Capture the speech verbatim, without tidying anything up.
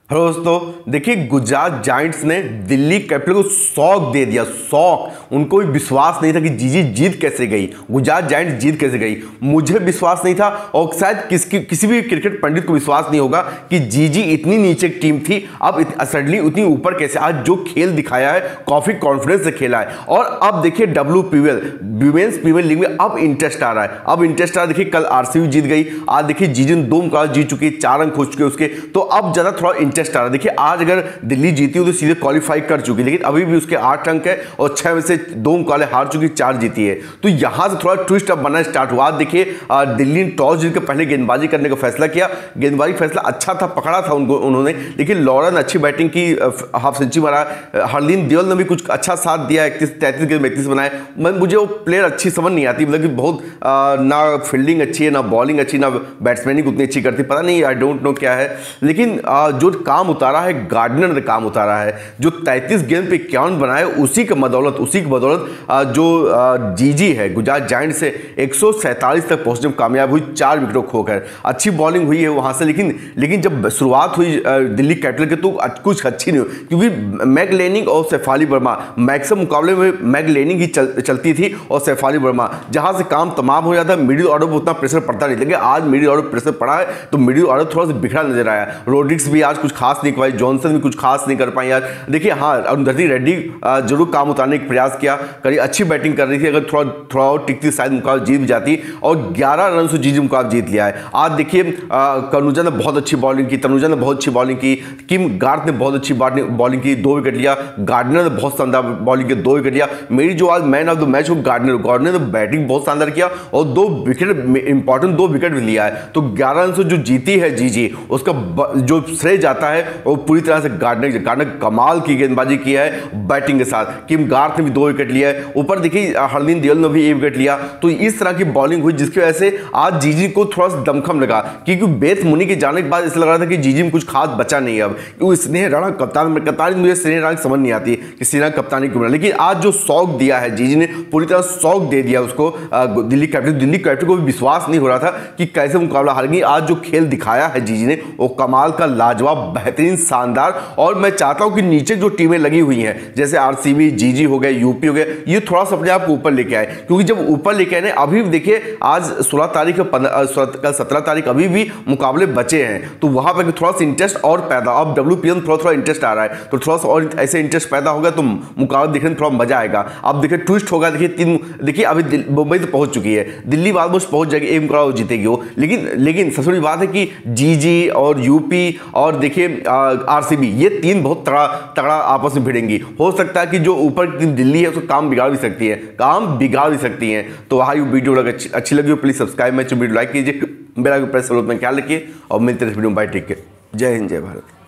Hello दोस्तों, देखिए Gujarat Giants ने दिल्ली कैपिटल को शॉक दे दिया। शॉक, उनको भी विश्वास नहीं था कि जीजी जीत कैसे गई, गुजरात जायंट्स जीत कैसे गई। मुझे विश्वास नहीं था और शायद किसी किसी भी क्रिकेट पंडित को विश्वास नहीं होगा कि जीजी इतनी नीचे टीम थी, अब सडनली उतनी ऊपर कैसे। आज जो खेल दिखाया है काफी कॉन्फिडेंस से खेला है। और अब देखिए W PVL women's PVL league में अब इंटरेस्ट आ रहा है, अब इंटरेस्ट आ रहा है। देखिए कल आरसीबी जीत गई, आज देखिए जीजी ने दो मुकाबले जीत चुकी है, चार अंक हो चुके उसके, तो अब ज्यादा थोड़ा इंटरेस्ट आ रहा है। देखिए आज अगर दिल्ली जीती हो तो सीधे क्वालिफाई कर चुकी, लेकिन अभी भी उसके आठ अंक है और छह में से दो मुकाबले हार चुकी, चार जीती है। तो यहां से थोड़ा ट्विस्ट अब बनना स्टार्ट हुआ। देखिए दिल्ली ने टॉस जीत के पहले गेंदबाजी करने का फैसला किया, गेंदबाजी फैसला अच्छा था, पकड़ा था उनको उन्होंने, लेकिन लॉरा ने अच्छी बैटिंग की, हाफ सेंचुरी मारा। हरलीन देओल ने भी कुछ अच्छा साथ दिया, इकतीस तैंतीस गेंद में इकतीस बनाए। मुझे वो प्लेयर अच्छी समझ नहीं आती, मतलब कि बहुत आ, ना फील्डिंग अच्छी है, ना बॉलिंग अच्छी, ना बैट्समैनिंग उतनी अच्छी करती, पता नहीं, आई डोंट नो क्या है। लेकिन आ, जो काम उतारा है गार्डनर ने, काम उतारा है, जो तैंतीस गेंद पे इक्यावन बनाए, उसी के बदौलत उसी की बदौलत जो जीजी है गुजरात जायंट्स से एक सौ सैंतालीस तक पहुंचने में कामयाब हुई, चार विकेटों खोकर। अच्छी बॉलिंग हुई है वहां से, लेकिन लेकिन जब शुरुआत हुई दिल्ली कैपिटल के तो कुछ अच्छी नहीं हुई, क्योंकि मैगलेनिंग और सैफाली वर्मा मैक्सिमम मुकाबले में मैगलेनिंग ही चल, चलती थी और सैफाली वर्मा, जहां से काम तमाम हो जाता। मिडिल ऑर्डर पर उतना प्रेशर पड़ता नहीं, लेकिन आज मिडिल ऑर्डर प्रेशर पड़ा है तो मिडिल ऑर्डर थोड़ा सा बिखरा नजर आया। रोड्रिग्स भी आज कुछ खास नहीं पाई, जॉनसन भी कुछ खास नहीं कर पाई आज। देखिए हाँ, अरुंधति रेड्डी जरूर काम उतारने का प्रयास किया, करी अच्छी बैटिंग कर रही थी, अगर थोड़ा थोड़ा और टिकती शायद मुकाबला जीत भी जाती, और ग्यारह रन से जीजी मुकाबला जीत लिया है। आज देखिए कनुजा ने बहुत अच्छी बॉलिंग की, तनुजा ने बहुत अच्छी बॉलिंग की, किम गार्थ ने बहुत अच्छी बॉलिंग की, दो विकेट लिया। गार्डनर ने बहुत शानदार बॉलिंग की, दो विकेट लिया। मेरी जो आज मैन ऑफ द मैच वो गार्डनर गार्डनर ने बैटिंग बहुत शानदार किया और दो विकेट, इंपॉर्टेंट दो विकेट भी लिया है। तो ग्यारह रन से जो जीती है जीजी, उसका जो श्रेय जाता है वो पूरी तरह से गार्डनर गार्डनर कमाल की गेंदबाजी की है बैटिंग के साथ। किम गार्थ ने भी दो विकेट लिया है, ऊपर देखिए हरलीन देओल ने भी एक विकेट लिया। तो इस तरह की बॉलिंग हुई जिसकी वजह से आज जीजी को थोड़ा सा दमखम लगा, क्योंकि बेथ मुनी के जाने के बाद ऐसा लग रहा था कि जीजी में कुछ खास बचा नहीं है अब, क्योंकि स्नेह राणा कप्तान कप्तानी मुझे स्नेह राणा समझ नहीं आती कि स्नेह राणा कप्तानी क्यों बना। लेकिन आज जो शौक दिया है जीजी ने, पूरी तरह शौक दे दिया उसको दिल्ली कैपिटल दिल्ली कैपिटल को भी विश्वास नहीं हो रहा था कि कैसे मुकाबला हारेगी। आज जो खेल दिखाया है जीजी ने वो कमाल का, लाजवाब, बेहतरीन, शानदार। और मैं चाहता हूं कि नीचे जो टीमें लगी हुई हैं जैसे आरसीबी, जीजी हो गए, यूपी हो गए, ये थोड़ा सा अपने आप को ऊपर लेके आए, क्योंकि जब ऊपर लेके आए अभी देखिए आज सोलह तारीख कल सत्रह तारीख अभी भी मुकाबले बचे हैं, तो वहां पर थोड़ा सा इंटरेस्ट और पैदा, अब डब्ल्यूपीएल में थोड़ा थोड़ा इंटरेस्ट आ रहा है, तो थोड़ा सा और ऐसे इंटरेस्ट पैदा होगा तो मुकाबला देखने में थोड़ा मजा आएगा। अब देखिए ट्विस्ट होगा, देखिए तीन, देखिए अभी मुंबई तो पहुंच चुकी है, दिल्ली ऑलमोस्ट पहुंच जाएगी, एक मुकाबला जीतेगी वो, लेकिन लेकिन सबसे बड़ी बात है कि जीजी और यूपी और देखिए आरसीबी, ये तीन बहुत तगड़ा तगड़ा आपस में भिड़ेंगी। हो सकता है कि जो ऊपर की दिल्ली है उसको काम बिगाड़ भी सकती है, काम बिगाड़ भी सकती है। तो वहाँ वीडियो अगर अच्छी, अच्छी लगी हो प्लीज सब्सक्राइब, मैं वीडियो लाइक कीजिए, बेल आइकन प्रेस करो, में ख्याल रखिए और मिलते हैं वीडियो में। बाय, टेक केयर, जय हिंद, जय भारत।